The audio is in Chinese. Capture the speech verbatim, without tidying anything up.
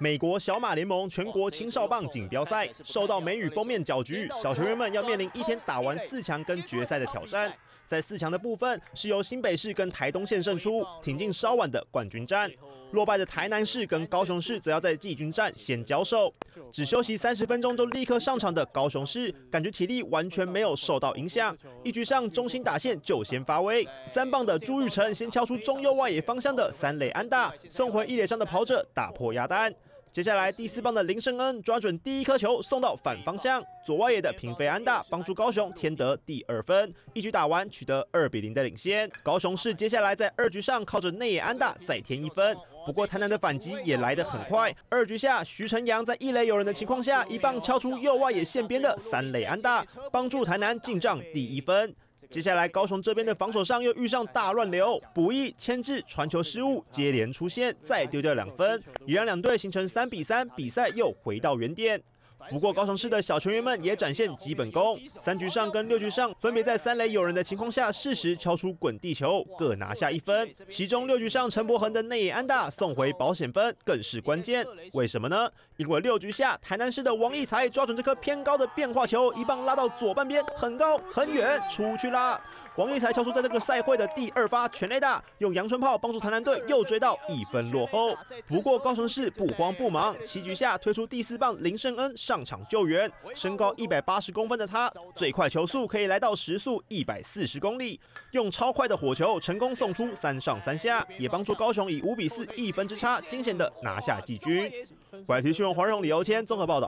美国小马联盟全国青少棒锦标赛受到梅雨封面搅局，小球员们要面临一天打完四强跟决赛的挑战。在四强的部分是由新北市跟台东县胜出，挺进稍晚的冠军战。落败的台南市跟高雄市则要在季军战先交手。只休息三十分钟就立刻上场的高雄市，感觉体力完全没有受到影响。一局上中心打线就先发威，三棒的朱玉成先敲出中右外野方向的三垒安打，送回一垒上的跑者打破鸭蛋。接下来第四棒的林胜恩抓准第一颗球送到反方向，左外野的平飞安打帮助高雄添得第二分，一局打完取得二比零的领先。高雄市接下来在二局上靠着内野安打再添一分，不过台南的反击也来得很快。二局下徐承阳在一垒有人的情况下，一棒敲出右外野线边的三垒安打，帮助台南进账第一分。接下来高雄这边的防守上又遇上大乱流，补一牵制传球失误接连出现，再丢掉两分，也让两队形成三比三，比赛又回到原点。不过高雄市的小球员们也展现基本功，三局上跟六局上分别在三垒有人的情况下适时敲出滚地球，各拿下一分。其中六局上陈柏恒的内野安打送回保险分更是关键，为什么呢？因为六局下台南市的王义才抓准这颗偏高的变化球，一棒拉到左半边，很高很远出去啦。王义才敲出在这个赛会的第二发全垒打，用阳春炮帮助台南队又追到一分落后。不过高雄市不慌不忙，七局下推出第四棒林胜恩上场救援，身高一百八十公分的他，最快球速可以来到时速一百四十公里，用超快的火球成功送出三上三下，也帮助高雄以五比四一分之差惊险的拿下季军。外体新闻黄荣、李欧谦综合报道。